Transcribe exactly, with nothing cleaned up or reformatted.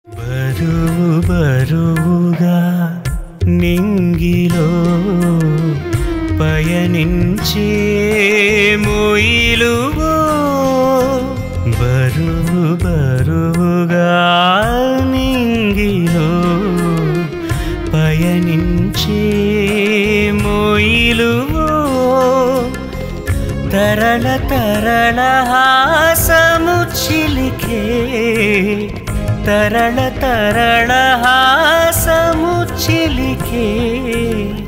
బరువు బరువుగా నింగిలో పయనించే మొయిలువో, బరువు బరువుగా నింగిలో పయనించే మొయిలువో, తరళ తరళ హాసము చిలికే, తరళ తరళ హాసము చిలికే.